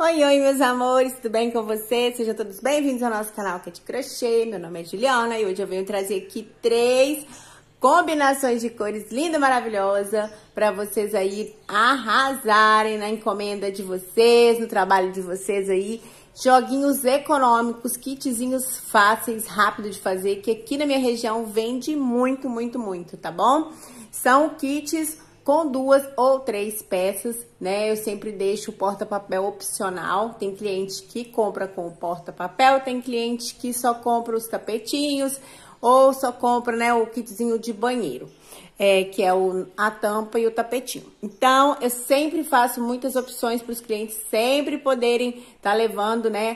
Oi, oi, meus amores, tudo bem com vocês? Sejam todos bem-vindos ao nosso canal que é de crochê. Meu nome é Juliana e hoje eu venho trazer aqui 3 combinações de cores linda, maravilhosa, para vocês aí arrasarem na encomenda de vocês, no trabalho de vocês aí. Joguinhos econômicos, kitzinhos fáceis, rápido de fazer, que aqui na minha região vende muito, muito, muito, tá bom? São kits com 2 ou 3 peças, né? Eu sempre deixo o porta-papel opcional. Tem cliente que compra com o porta-papel, tem cliente que só compra os tapetinhos ou só compra, né, o kitzinho de banheiro, que é a tampa e o tapetinho. Então, eu sempre faço muitas opções para os clientes sempre poderem estar levando, né,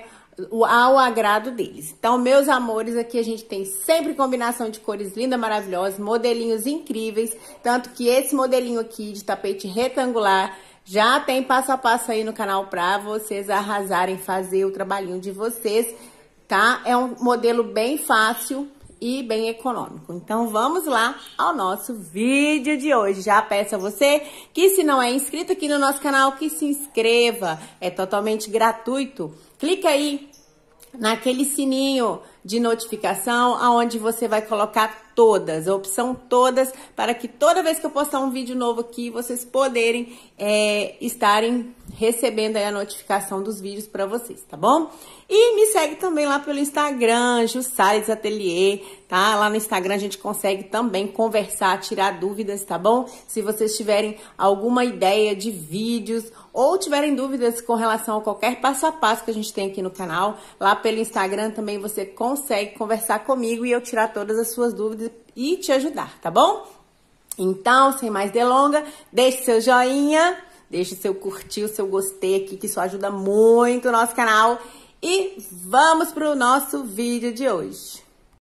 ao agrado deles. Então, meus amores, aqui a gente tem sempre combinação de cores lindas, maravilhosas, modelinhos incríveis, tanto que esse modelinho aqui de tapete retangular já tem passo a passo aí no canal para vocês arrasarem, fazer o trabalhinho de vocês, tá? É um modelo bem fácil e bem econômico. Então, vamos lá ao nosso vídeo de hoje. Já peço a você que, se não é inscrito aqui no nosso canal, que se inscreva. É totalmente gratuito. Clica aí naquele sininho de notificação, aonde você vai colocar todas, a opção todas, para que toda vez que eu postar um vídeo novo aqui, vocês poderem estarem recebendo aí a notificação dos vídeos para vocês, tá bom? E me segue também lá pelo Instagram, Jussales Ateliê, tá? Lá no Instagram a gente consegue também conversar, tirar dúvidas, tá bom? Se vocês tiverem alguma ideia de vídeos ou tiverem dúvidas com relação a qualquer passo a passo que a gente tem aqui no canal, lá pelo Instagram também você consegue conversar comigo e eu tirar todas as suas dúvidas e te ajudar, tá bom? Então, sem mais delongas, deixe seu joinha, deixe seu curtir, o seu gostei aqui, que isso ajuda muito o nosso canal. E vamos para o nosso vídeo de hoje.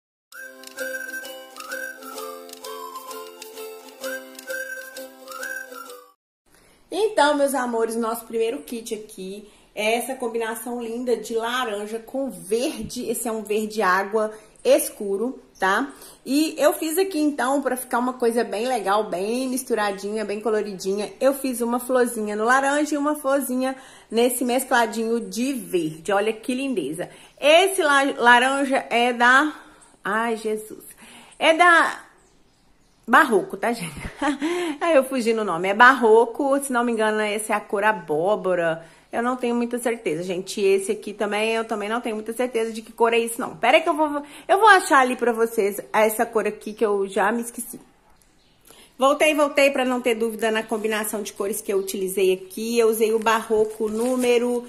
Então, meus amores, nosso primeiro kit aqui é essa combinação linda de laranja com verde. Esse é um verde água escuro, tá? E eu fiz aqui, então, pra ficar uma coisa bem legal, bem misturadinha, bem coloridinha, eu fiz uma florzinha no laranja e uma florzinha nesse mescladinho de verde. Olha que lindeza. Esse laranja é da... Ai, Jesus. É da... Barroco, tá, gente? Aí eu fugi no nome. É Barroco, se não me engano, essa é a cor abóbora. Eu não tenho muita certeza, gente. Esse aqui também, eu também não tenho muita certeza de que cor é isso, não. Pera aí que eu vou achar ali pra vocês essa cor aqui que eu já me esqueci. Voltei pra não ter dúvida na combinação de cores que eu utilizei aqui. Eu usei o Barroco número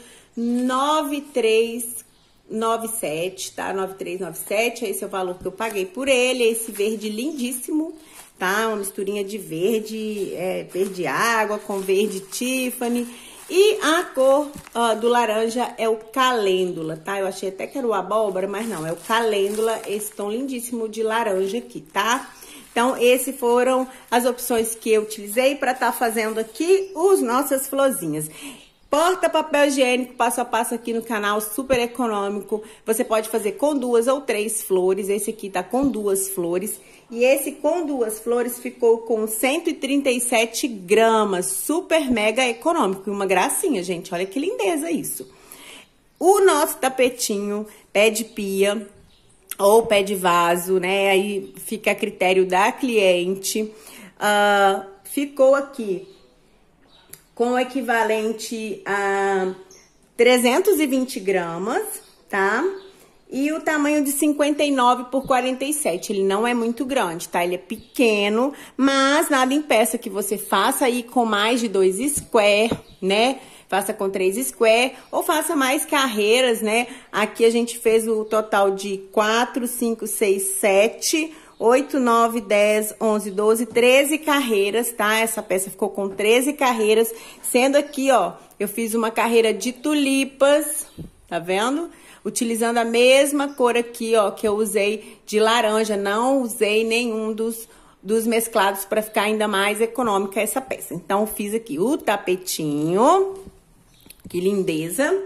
9397, tá? 9397, esse é o valor que eu paguei por ele. Esse verde lindíssimo, tá? Uma misturinha de verde, verde água com verde Tiffany. E a cor do laranja é o calêndula, tá? Eu achei até que era o abóbora, mas não, é o calêndula, esse tom lindíssimo de laranja aqui, tá? Então, esses foram as opções que eu utilizei para estar fazendo aqui as nossas florzinhas. Porta-papel higiênico, passo a passo aqui no canal, super econômico. Você pode fazer com 2 ou 3 flores. Esse aqui tá com 2 flores. E esse com 2 flores ficou com 137 gramas. Super mega econômico. E uma gracinha, gente. Olha que lindeza isso. O nosso tapetinho, pé de pia ou pé de vaso, né? Aí fica a critério da cliente. Ficou aqui com o equivalente a 320 gramas, tá? E o tamanho de 59 por 47, ele não é muito grande, tá? Ele é pequeno, mas nada impeça que você faça aí com mais de 2 square, né? Faça com 3 square ou faça mais carreiras, né? Aqui a gente fez o total de 4, 5, 6, 7... 8, 9, 10, 11, 12, 13 carreiras, tá? Essa peça ficou com 13 carreiras, sendo aqui, ó, eu fiz uma carreira de tulipas, tá vendo? Utilizando a mesma cor aqui, ó, que eu usei de laranja, não usei nenhum dos mesclados para ficar ainda mais econômica essa peça. Então, fiz aqui o tapetinho, que lindeza.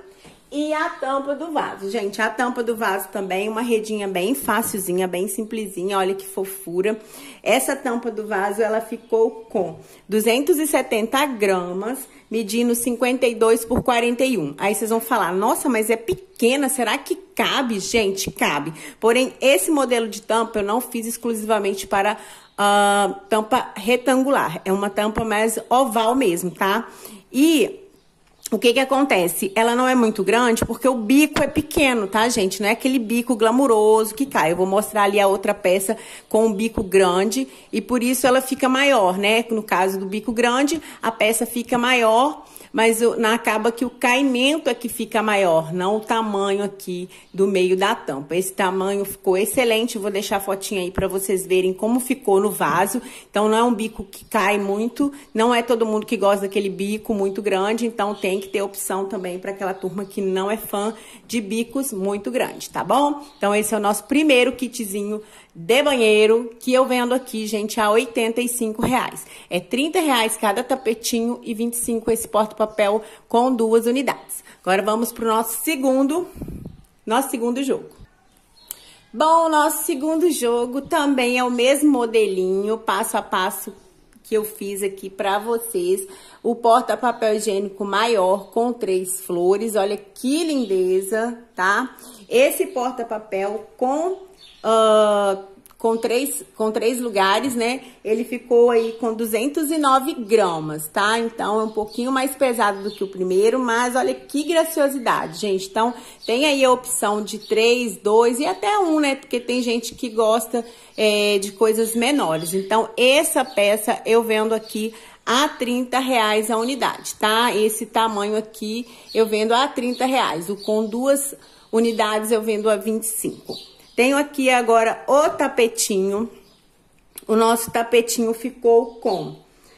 E a tampa do vaso, gente, a tampa do vaso também, uma redinha bem facilzinha, bem simplesinha, olha que fofura. Essa tampa do vaso, ela ficou com 270 gramas, medindo 52 por 41. Aí vocês vão falar, nossa, mas é pequena, será que cabe? Gente, cabe. Porém, esse modelo de tampa eu não fiz exclusivamente para tampa retangular. É uma tampa mais oval mesmo, tá? E o que que acontece? Ela não é muito grande porque o bico é pequeno, tá, gente? Não é aquele bico glamuroso que cai. Eu vou mostrar ali a outra peça com um bico grande e por isso ela fica maior, né? No caso do bico grande, a peça fica maior, mas acaba que o caimento é que fica maior, não o tamanho aqui do meio da tampa. Esse tamanho ficou excelente, vou deixar a fotinha aí pra vocês verem como ficou no vaso. Então, não é um bico que cai muito, não é todo mundo que gosta daquele bico muito grande, então tem que ter opção também para aquela turma que não é fã de bicos muito grandes, tá bom? Então, esse é o nosso primeiro kitzinho de banheiro, que eu vendo aqui, gente, a R$85. É R$30 cada tapetinho e 25 esse porta-papel com 2 unidades. Agora vamos pro nosso segundo jogo. Bom, o nosso segundo jogo também é o mesmo modelinho, passo a passo que eu fiz aqui pra vocês. O porta-papel higiênico maior com 3 flores, olha que lindeza, tá? Esse porta-papel com três lugares, né? Ele ficou aí com 209 gramas, tá? Então, é um pouquinho mais pesado do que o primeiro, mas olha que graciosidade, gente. Então, tem aí a opção de 3, 2 e até 1, né? Porque tem gente que gosta de coisas menores. Então, essa peça eu vendo aqui a R$30 a unidade, tá? Esse tamanho aqui eu vendo a R$30. O com 2 unidades eu vendo a 25. Tenho aqui agora o tapetinho. O nosso tapetinho ficou com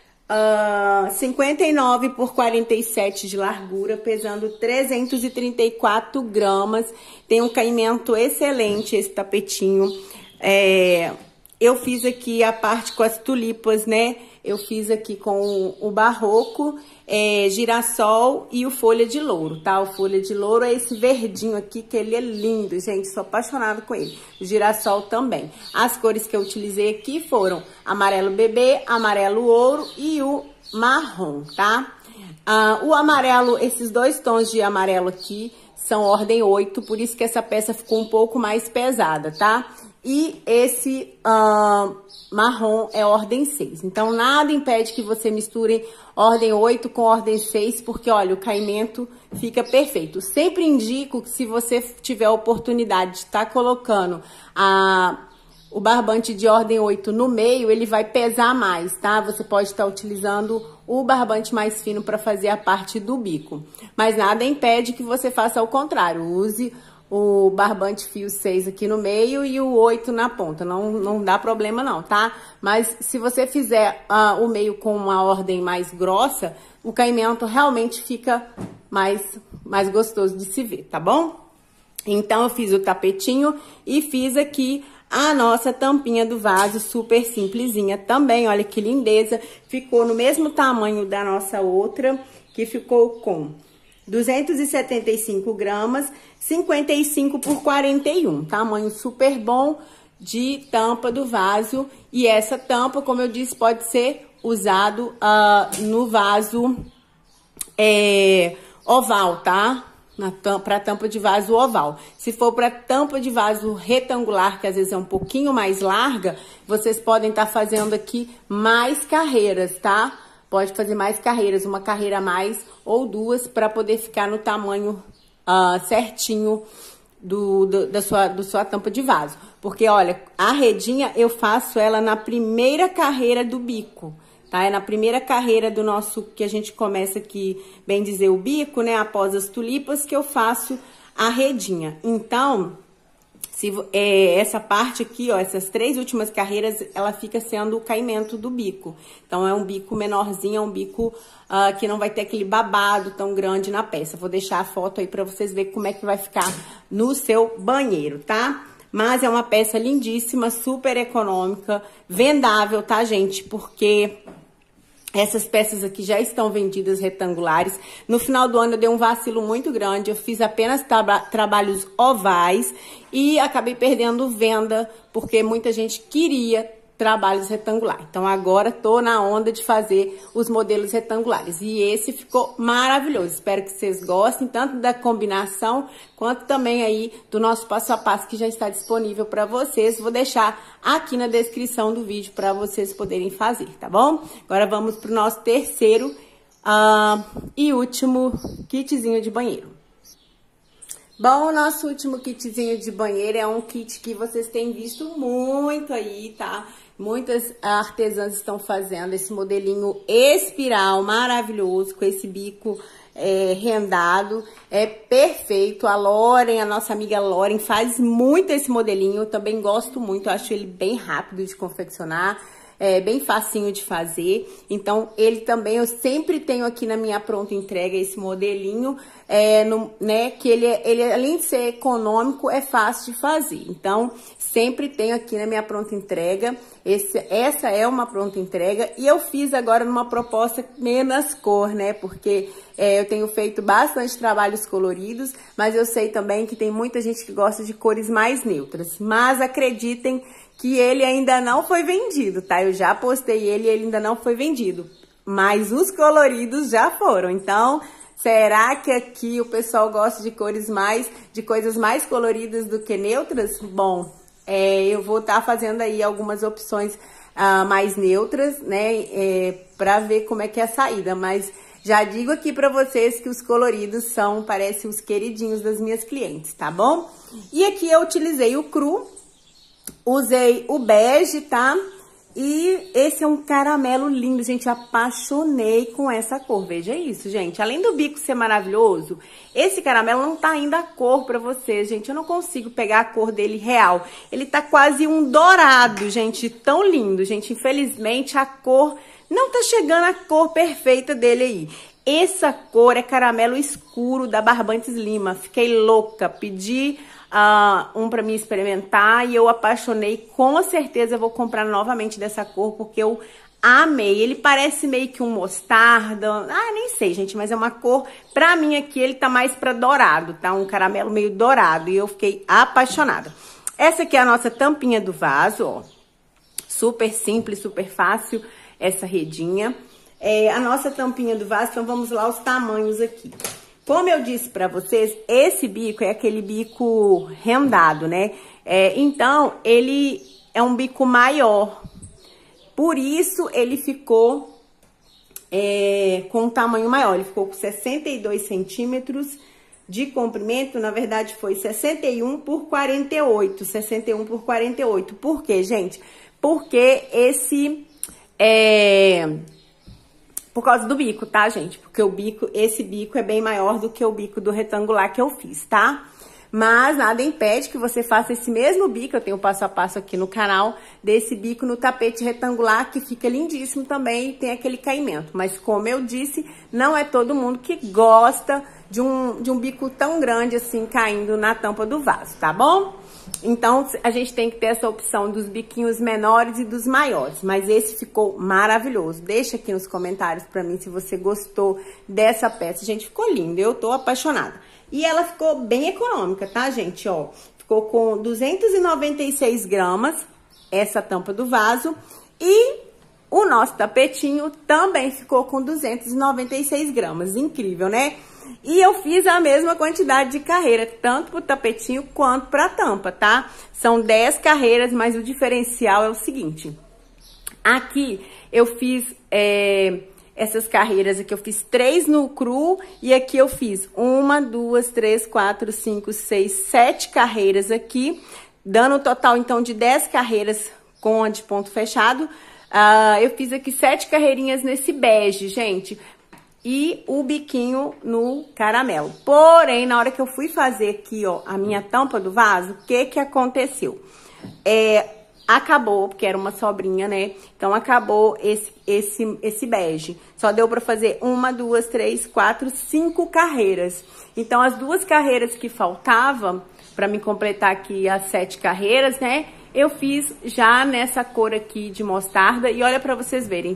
59 por 47 de largura, pesando 334 gramas. Tem um caimento excelente esse tapetinho. Eu fiz aqui a parte com as tulipas, né? Eu fiz aqui com o barroco, girassol e o folha de louro, tá? O folha de louro é esse verdinho aqui, que ele é lindo, gente. Sou apaixonada com ele. O girassol também. As cores que eu utilizei aqui foram amarelo bebê, amarelo ouro e o marrom, tá? O amarelo, esses 2 tons de amarelo aqui são ordem 8, por isso que essa peça ficou um pouco mais pesada, tá? E esse marrom é ordem 6. Então, nada impede que você misture ordem 8 com ordem 6, porque, olha, o caimento fica perfeito. Sempre indico que se você tiver a oportunidade de estar colocando o barbante de ordem 8 no meio, ele vai pesar mais, tá? Você pode estar utilizando o barbante mais fino para fazer a parte do bico. Mas nada impede que você faça ao contrário. Use o barbante fio 6 aqui no meio e o 8 na ponta. Não dá problema não, tá? Mas se você fizer o meio com uma ordem mais grossa, o caimento realmente fica mais gostoso de se ver, tá bom? Então, eu fiz o tapetinho e fiz aqui a nossa tampinha do vaso, super simplesinha também. Olha que lindeza. Ficou no mesmo tamanho da nossa outra, que ficou com 275 gramas, 55 por 41. Tamanho super bom de tampa do vaso. E essa tampa, como eu disse, pode ser usado no vaso oval, tá? Para tampa de vaso oval. Se for para tampa de vaso retangular, que às vezes é um pouquinho mais larga, vocês podem estar fazendo aqui mais carreiras, tá? Pode fazer mais carreiras, uma carreira a mais ou 2, para poder ficar no tamanho certinho da sua tampa de vaso. Porque, olha, a redinha eu faço ela na primeira carreira do bico, tá? É na primeira carreira do nosso, que a gente começa aqui, bem dizer, o bico, né? Após as tulipas, que eu faço a redinha. Então, essa parte aqui, ó, essas 3 últimas carreiras, ela fica sendo o caimento do bico. Então, é um bico menorzinho, é um bico que não vai ter aquele babado tão grande na peça. Vou deixar a foto aí pra vocês verem como é que vai ficar no seu banheiro, tá? Mas é uma peça lindíssima, super econômica, vendável, tá, gente? Porque Essas peças aqui já estão vendidas retangulares. No final do ano eu dei um vacilo muito grande. Eu fiz apenas trabalhos ovais e acabei perdendo venda porque muita gente queria trabalhos retangulares. Então agora tô na onda de fazer os modelos retangulares. E esse ficou maravilhoso. Espero que vocês gostem tanto da combinação quanto também aí do nosso passo a passo que já está disponível para vocês. Vou deixar aqui na descrição do vídeo para vocês poderem fazer, tá bom? Agora vamos pro nosso terceiro e último kitzinho de banheiro. Bom, o nosso último kitzinho de banheiro é um kit que vocês têm visto muito aí, tá? Muitas artesãs estão fazendo esse modelinho espiral maravilhoso, com esse bico rendado. É perfeito. A Loren, a nossa amiga Loren, faz muito esse modelinho. Eu também gosto muito, eu acho ele bem rápido de confeccionar. É bem facinho de fazer, então ele também, eu sempre tenho aqui na minha pronta entrega esse modelinho, né, que ele além de ser econômico, é fácil de fazer, então sempre tenho aqui na minha pronta entrega, essa é uma pronta entrega, e eu fiz agora numa proposta menos cor, né, porque eu tenho feito bastante trabalhos coloridos, mas eu sei também que tem muita gente que gosta de cores mais neutras, mas acreditem que ele ainda não foi vendido, tá? Eu já postei ele e ele ainda não foi vendido. Mas os coloridos já foram. Então, será que aqui o pessoal gosta de coisas mais coloridas do que neutras? Bom, eu vou estar fazendo aí algumas opções mais neutras, né? Pra ver como é que é a saída. Mas já digo aqui pra vocês que os coloridos parecem os queridinhos das minhas clientes, tá bom? E aqui eu utilizei o cru. Usei o bege, tá? E esse é um caramelo lindo, gente. Apaixonei com essa cor. Veja isso, gente. Além do bico ser maravilhoso, esse caramelo não tá ainda a cor pra vocês, gente. Eu não consigo pegar a cor dele real. Ele tá quase um dourado, gente. Tão lindo, gente. Infelizmente, a cor não tá chegando à cor perfeita dele aí. Essa cor é caramelo escuro da Barbantes Lima. Fiquei louca. Pedi um pra mim experimentar e eu apaixonei. Com certeza eu vou comprar novamente dessa cor porque eu amei. Ele parece meio que um mostarda. Nem sei, gente, mas é uma cor, pra mim aqui ele tá mais pra dourado, tá? Um caramelo meio dourado e eu fiquei apaixonada. Essa aqui é a nossa tampinha do vaso, ó. Super simples, super fácil essa redinha. A nossa tampinha do vaso, então vamos lá os tamanhos aqui. Como eu disse pra vocês, esse bico é aquele bico rendado, né? Então, ele é um bico maior. Por isso, ele ficou com um tamanho maior. Ele ficou com 62 centímetros de comprimento. Na verdade, foi 61 por 48. 61 por 48. Por quê, gente? Porque por causa do bico, tá, gente? Porque esse bico é bem maior do que o bico do retangular que eu fiz, tá? Mas nada impede que você faça esse mesmo bico, eu tenho passo a passo aqui no canal, desse bico no tapete retangular, que fica lindíssimo também e tem aquele caimento. Mas como eu disse, não é todo mundo que gosta de um bico tão grande assim, caindo na tampa do vaso, tá bom? Então, a gente tem que ter essa opção dos biquinhos menores e dos maiores. Mas esse ficou maravilhoso. Deixa aqui nos comentários pra mim se você gostou dessa peça. Gente, ficou lindo. Eu tô apaixonada. E ela ficou bem econômica, tá, gente? Ó, ficou com 296 gramas essa tampa do vaso. E o nosso tapetinho também ficou com 296 gramas. Incrível, né? E eu fiz a mesma quantidade de carreira, tanto pro tapetinho quanto pra tampa, tá? São 10 carreiras, mas o diferencial é o seguinte. Aqui eu fiz essas carreiras aqui, eu fiz 3 no cru e aqui eu fiz 1, 2, 3, 4, 5, 6, 7 carreiras aqui, dando um total então de 10 carreiras com a de ponto fechado. Eu fiz aqui 7 carreirinhas nesse bege, gente. E o biquinho no caramelo. Porém, na hora que eu fui fazer aqui, ó, a minha tampa do vaso, o que aconteceu? Acabou, porque era uma sobrinha, né? Então, acabou esse bege. Só deu pra fazer 1, 2, 3, 4, 5 carreiras. Então, as 2 carreiras que faltavam, pra me completar aqui as 7 carreiras, né? Eu fiz já nessa cor aqui de mostarda. E olha pra vocês verem.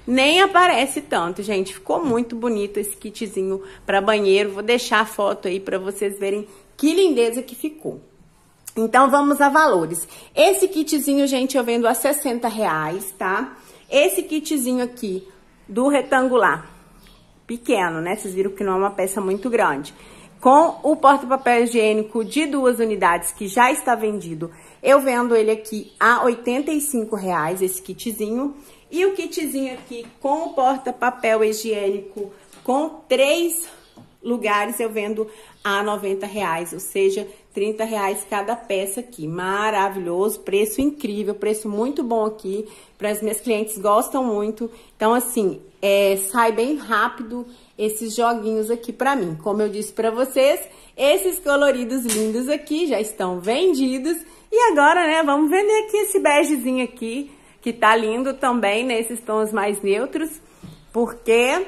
nem aparece tanto, gente. Ficou muito bonito esse kitzinho para banheiro. Vou deixar a foto aí para vocês verem que lindeza que ficou. Então, vamos a valores. Esse kitzinho, gente, eu vendo a R$60, tá? Esse kitzinho aqui do retangular, pequeno, né? Vocês viram que não é uma peça muito grande. Com o porta-papel higiênico de 2 unidades, que já está vendido, eu vendo ele aqui a R$85, esse kitzinho. E o kitzinho aqui com o porta-papel higiênico com 3 lugares, eu vendo a R$90, ou seja, R$30 cada peça aqui. Maravilhoso, preço incrível, preço muito bom aqui. Para as minhas clientes gostam muito. Então, assim, sai bem rápido esses joguinhos aqui para mim. Como eu disse para vocês, esses coloridos lindos aqui já estão vendidos. E agora, né, vamos vender aqui esse begezinho aqui, que tá lindo também, nesses tons mais neutros, porque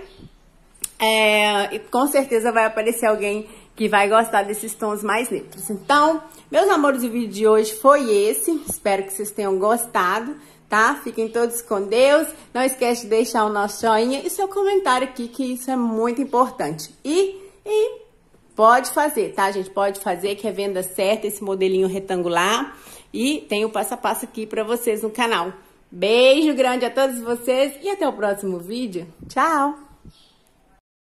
com certeza vai aparecer alguém que vai gostar desses tons mais neutros. Então, meus amores, o vídeo de hoje foi esse. Espero que vocês tenham gostado, tá? Fiquem todos com Deus. Não esquece de deixar o nosso joinha e seu comentário aqui, que isso é muito importante. E pode fazer, tá, gente? Pode fazer, que é venda certa, esse modelinho retangular. E tem o passo a passo aqui pra vocês no canal. Beijo grande a todos vocês e até o próximo vídeo. Tchau!